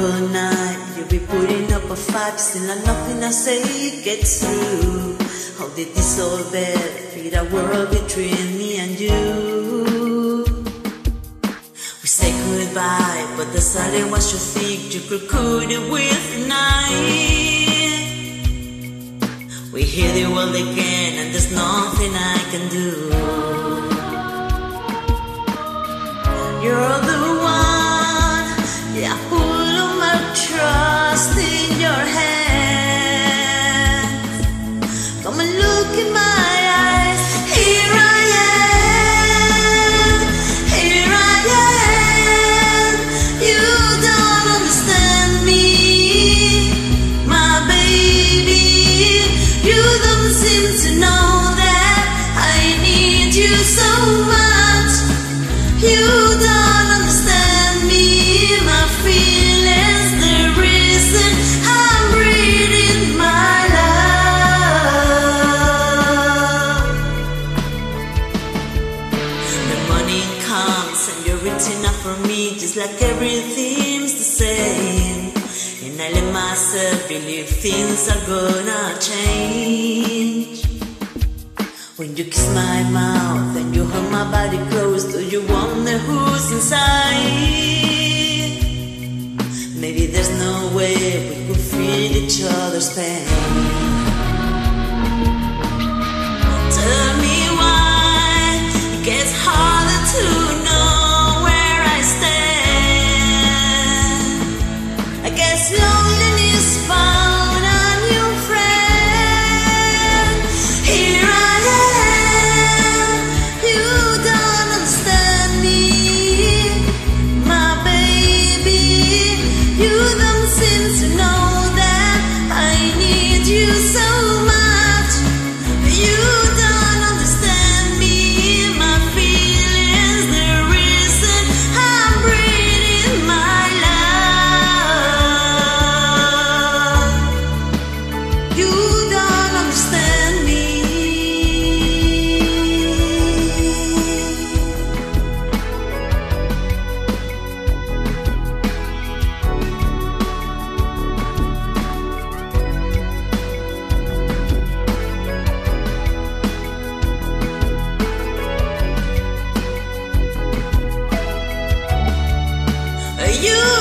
whole night you'll be putting up a fight, still nothing I say gets through. How did this old bed feed a world between me and you? We say goodbye, but the silence was so thick you could cut it with a knife. We hear the world again and there's nothing I can do. You're the one, yeah, full of my trust in your hands. Come and look in my eyes. Here I am, here I am. You don't understand me, my baby. You don't seem to know that I need you so much. You don't understand me, my feelings, the reason I'm breathing my love. The morning comes and you're reaching out for me, just like everything's the same. And I let myself believe things are gonna change. When you kiss my mouth and you hold my body close, do you wonder who's inside? Maybe there's no way we could feel each other's pain. Tell me why it gets harder to know where I stand. I guess loneliness found a new friend. Here I am, you don't understand me, my baby. You don't seem to know that I need you so much. You don't understand me, my feelings, the reason I'm breathing my love. You don't understand me. You